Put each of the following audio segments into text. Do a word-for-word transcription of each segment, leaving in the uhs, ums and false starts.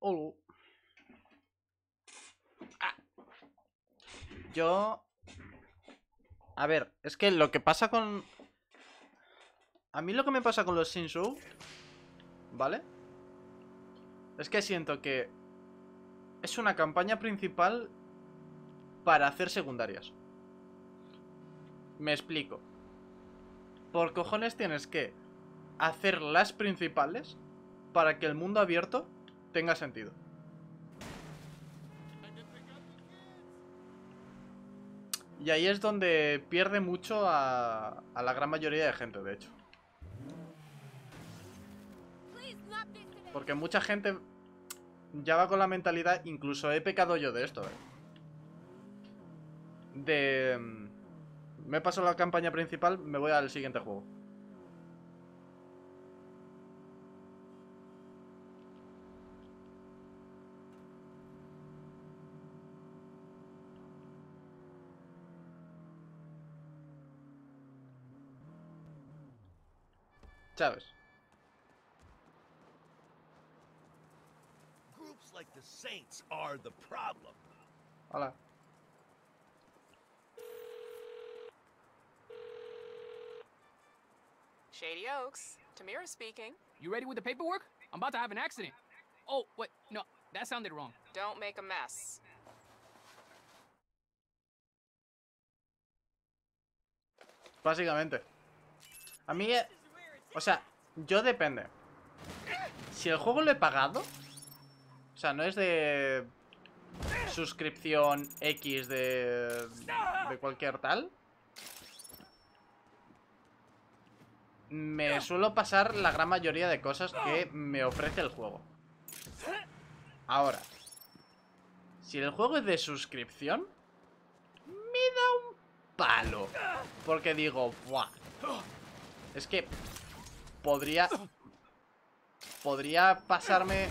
Oh. Ah. Yo... A ver, es que lo que pasa con... A mí lo que me pasa con los Saints Row, ¿vale? Es que siento que es una campaña principal para hacer secundarias. Me explico. Por cojones tienes que hacer las principales para que el mundo abierto tenga sentido. Y ahí es donde pierde mucho a, a la gran mayoría de gente, de hecho. Porque mucha gente ya va con la mentalidad, incluso he pecado yo de esto, ¿eh? De... Me paso la campaña principal, me voy al siguiente juego. ¿Sabes? Groups like the Saints are the problem. Hola. Shady Oaks, Tamira speaking. You ready with the paperwork? I'm about to have an accident. Oh, wait, no, that sounded wrong. Don't make a mess. Básicamente. A mí... O sea, yo depende. Si el juego lo he pagado... O sea, no es de... suscripción X de... de cualquier tal. Me suelo pasar la gran mayoría de cosas que me ofrece el juego. Ahora, si el juego es de suscripción, me da un palo. Porque digo, buah, es que podría... Podría pasarme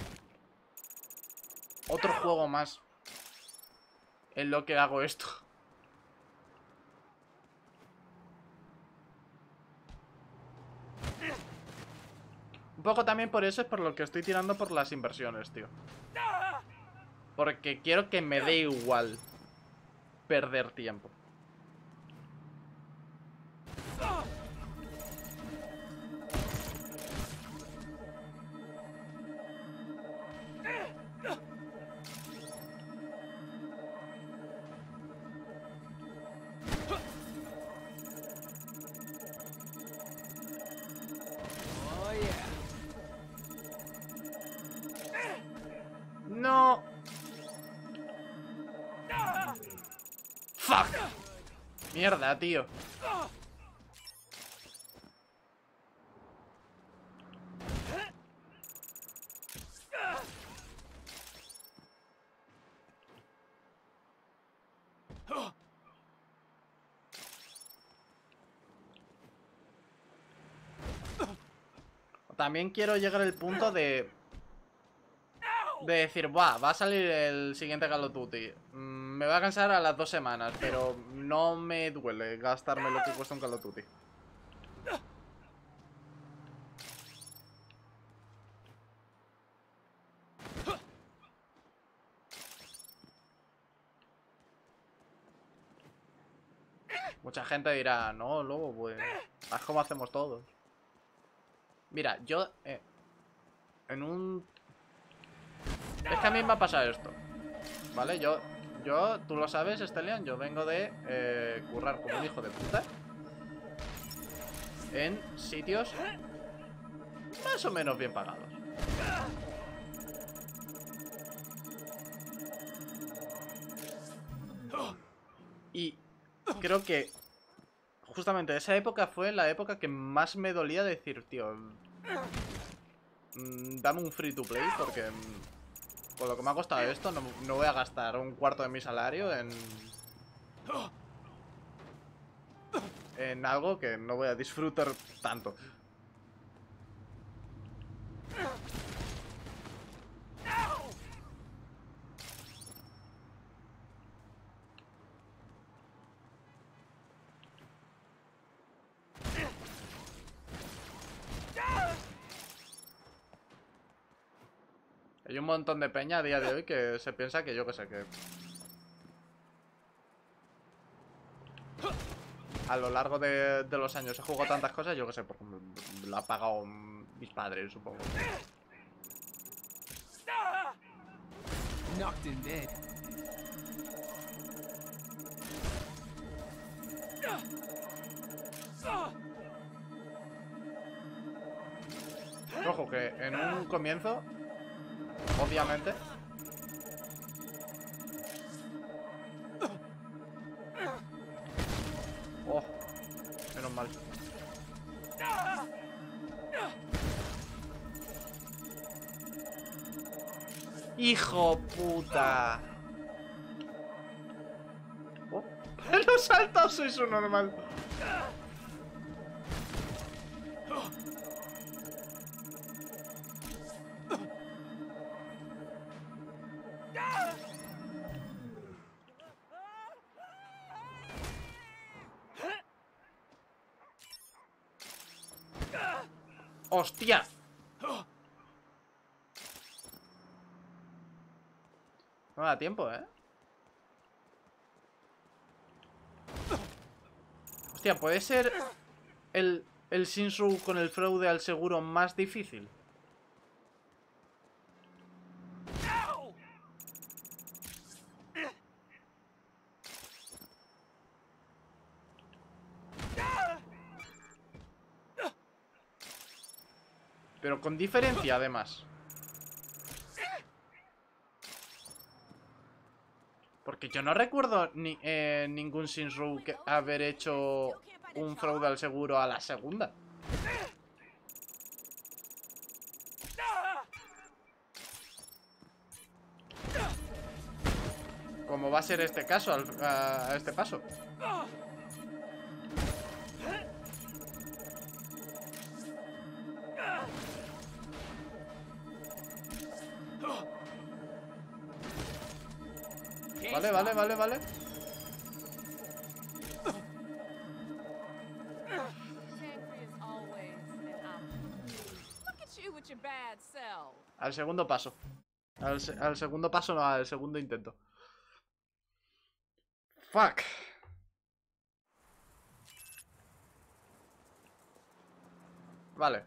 otro juego más en lo que hago esto. Un poco también por eso es por lo que estoy tirando por las inversiones, tío. Porque quiero que me dé igual perder tiempo. No. Fuck. Mierda, tío. También quiero llegar al punto de... De decir, buah, va a salir el siguiente Call of Duty. Mm, me va a cansar a las dos semanas, pero no me duele gastarme lo que cuesta un Call of Duty. Mucha gente dirá, no, luego, pues, haz como hacemos todos. Mira, yo... Eh, en un... Es que a mí me ha pasado esto, ¿vale? Yo, yo, tú lo sabes, Stelian, yo vengo de eh, currar como un hijo de puta en sitios más o menos bien pagados. Y creo que justamente esa época fue la época que más me dolía decir, tío, mmm, dame un free to play porque... Mmm, con lo que me ha costado esto, no, no voy a gastar un cuarto de mi salario en... En algo que no voy a disfrutar tanto. Hay un montón de peña a día de hoy que se piensa que yo que sé, que... A lo largo de, de los años he jugado tantas cosas, yo que sé, porque lo ha pagado mis padres, supongo. Knocked in bed. Ojo, que en un comienzo, obviamente... Oh, menos mal. ¡Hijo puta! Oh, los saltos soy su normal. ¡Hostia! No da tiempo, ¿eh? Hostia, ¿puede ser el, el Shinsu con el fraude al seguro más difícil? Pero con diferencia, además. Porque yo no recuerdo ni, eh, ningún Shinsu que haber hecho un fraude al seguro a la segunda. Como va a ser este caso, al, a, a este paso. Vale, vale, vale, vale. Al segundo paso. Al, se al segundo paso, no, al segundo intento. Fuck. Vale.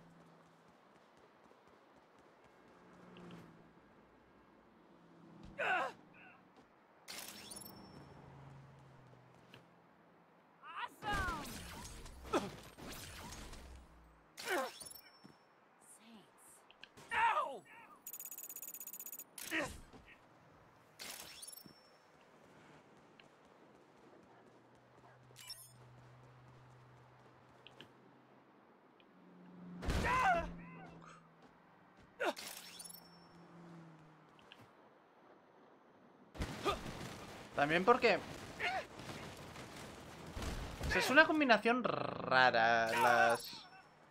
También porque... O sea, es una combinación rara las...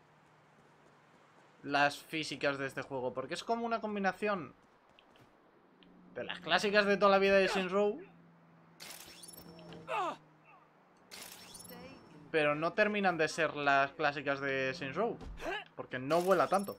Las físicas de este juego. Porque es como una combinación de las clásicas de toda la vida de Shinsu, pero no terminan de ser las clásicas de Shinsu, porque no vuela tanto.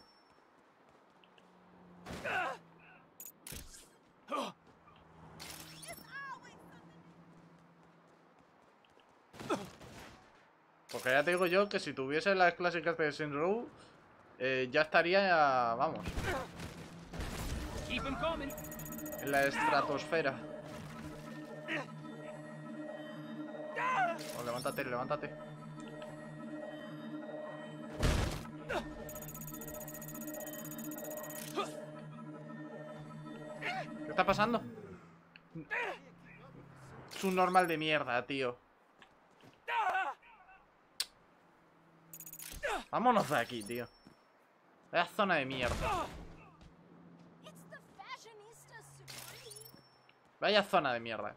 Porque ya te digo yo que si tuviese las clásicas de Shinsu, eh, ya estaría, vamos, en la estratosfera. Oh, levántate, levántate. ¿Qué está pasando? Es un normal de mierda, tío. Vámonos de aquí, tío. Vaya zona de mierda. Vaya zona de mierda.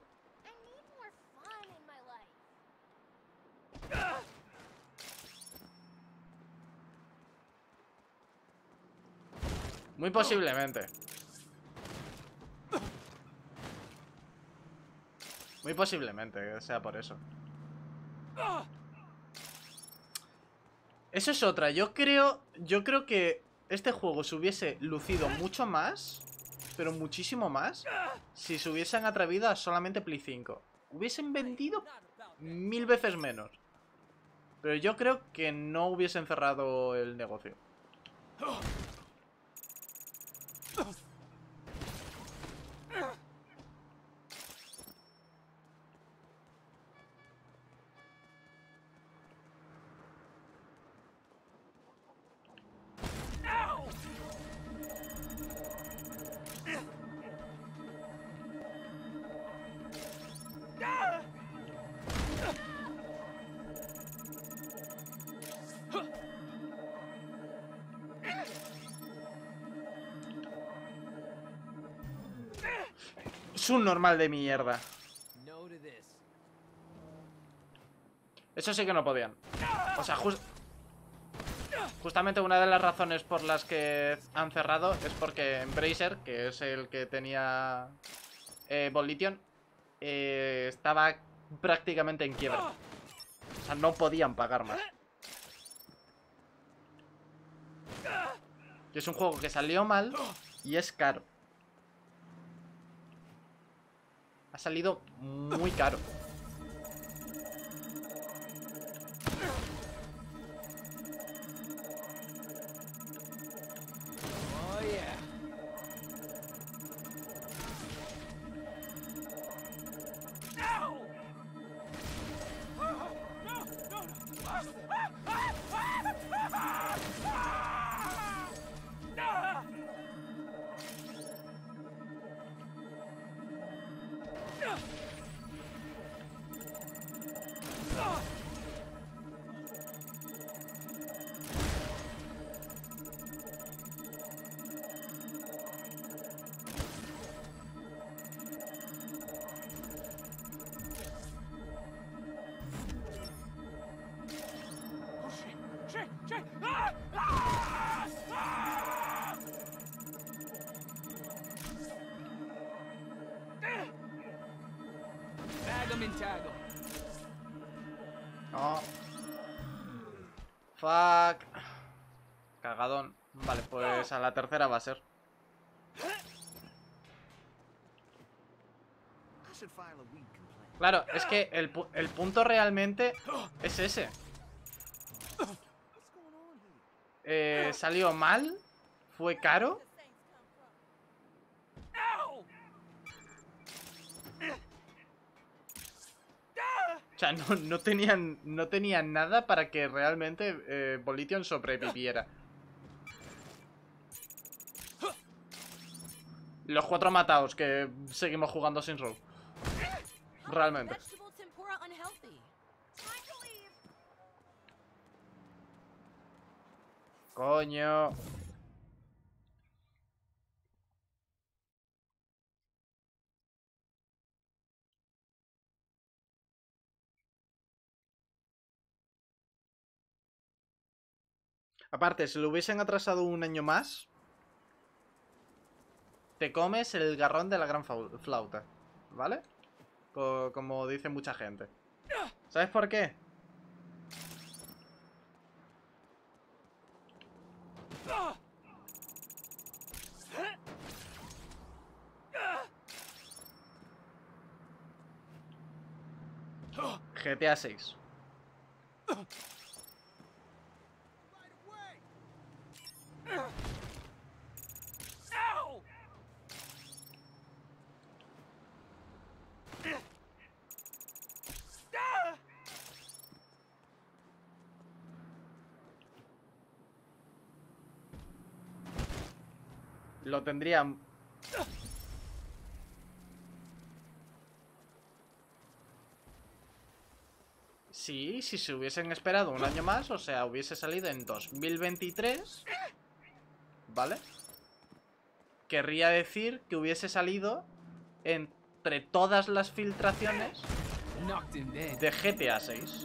Muy posiblemente. Muy posiblemente que sea por eso. Eso es otra. Yo creo, yo creo que este juego se hubiese lucido mucho más pero muchísimo más, si se hubiesen atrevido a solamente Play cinco. Hubiesen vendido mil veces menos. Pero yo creo que no hubiesen cerrado el negocio. Es un normal de mierda. Eso sí que no podían. O sea, just... justamente una de las razones por las que han cerrado es porque Embracer, que es el que tenía eh, Volition, eh, estaba prácticamente en quiebra. O sea, no podían pagar más. Y es un juego que salió mal y es caro. Ha salido muy caro. Oh, yeah. No. Fuck. Cagadón. Vale, pues a la tercera va a ser. Claro, es que el, pu el punto realmente es ese. Eh, salió mal. Fue caro. O sea, no, no tenían no tenían nada para que realmente eh, Volition sobreviviera. Los cuatro mataos que seguimos jugando Saints Row. Realmente. Coño. Aparte, si lo hubiesen atrasado un año más, te comes el garrón de la gran flauta, ¿vale? Co- como dice mucha gente. ¿Sabes por qué? G T A seis. Lo tendrían... Sí, si se hubiesen esperado un año más, o sea, hubiese salido en dos mil veintitrés, ¿vale? Querría decir que hubiese salido entre todas las filtraciones de G T A seis.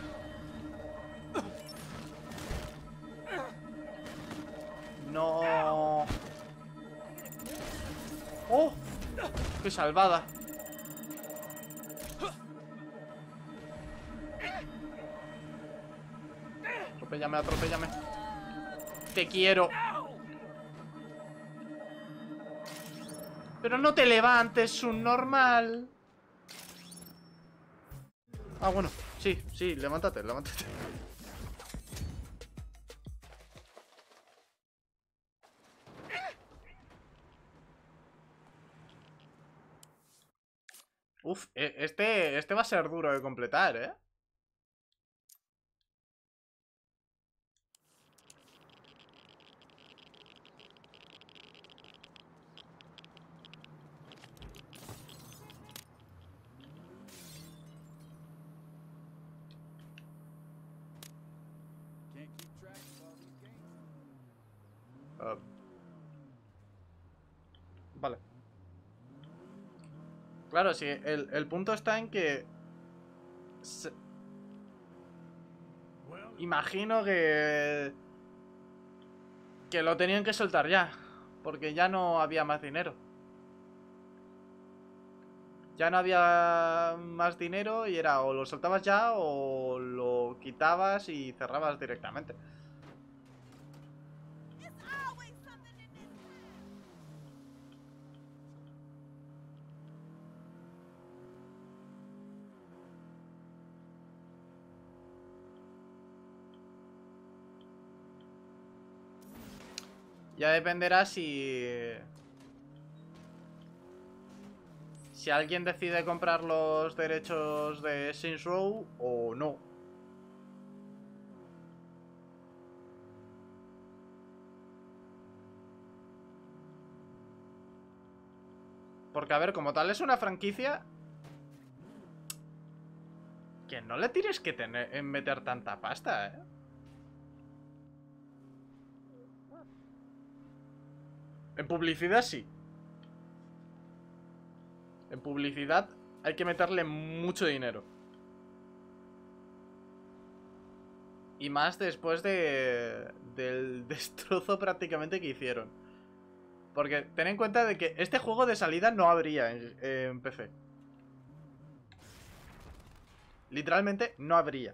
No. ¡Oh! ¡Qué salvada! Atropéllame, atropéllame. Te quiero. Pero no te levantes, subnormal. Ah, bueno. Sí, sí, levántate, levántate. Uf, e- este, este va a ser duro de completar, ¿eh? Uh, vale. Claro, sí, el, el punto está en que... se- imagino que... Que lo tenían que soltar ya. Porque ya no había más dinero. Ya no había más dinero y era o lo soltabas ya o lo quitabas y cerrabas directamente. Ya dependerá si... Si alguien decide comprar los derechos de Saints Row o no. Porque, a ver, como tal es una franquicia... Que no le tienes que tener, en meter tanta pasta, ¿eh? En publicidad sí. En publicidad hay que meterle mucho dinero. Y más después de... del destrozo prácticamente que hicieron. Porque ten en cuenta de que este juego de salida no habría en, en P C. Literalmente no habría.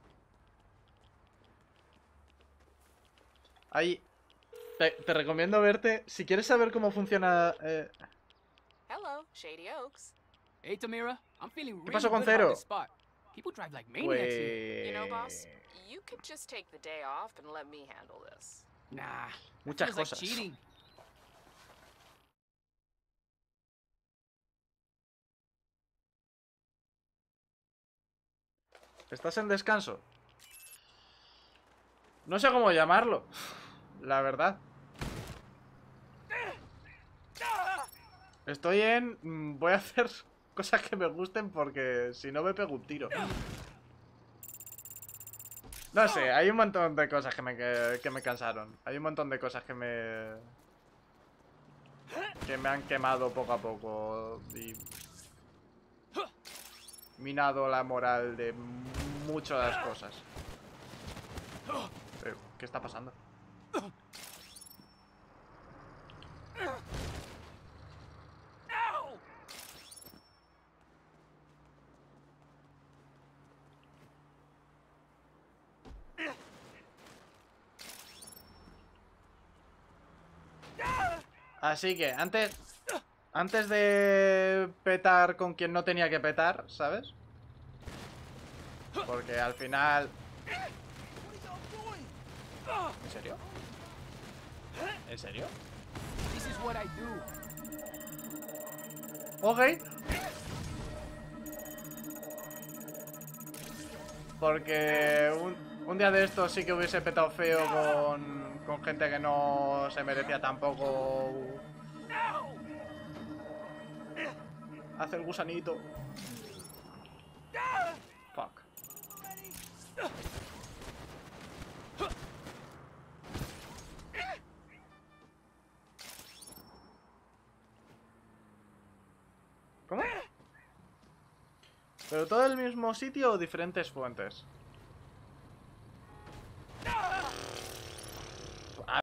Ahí... Te, te recomiendo verte... Si quieres saber cómo funciona... Eh, Hello, Shady Oaks. Hey, Tamira, I'm feeling really pasó con good about Zero? this spot. People drive like maniacs here. You know, boss, pues... you could just take the day off and let me handle this. Nah, that Muchas feels like cosas. cheating. ¿Estás en descanso? No sé cómo llamarlo. La verdad. Estoy en... mm, Voy a hacer cosas que me gusten porque si no me pego un tiro. No sé, hay un montón de cosas que me, que, que me cansaron. Hay un montón de cosas que me... Que me han quemado poco a poco. Y... minado la moral de muchas cosas. Eh, ¿Qué está pasando? Así que antes... Antes de petar con quien no tenía que petar, ¿sabes? Porque al final... ¿En serio? ¿En serio? This is what I do. Ok. Porque un, un día de estos sí que hubiese petado feo con, con gente que no se merecía tampoco. Hace el gusanito. Fuck. ¿Cómo? ¿Pero todo el mismo sitio o diferentes fuentes?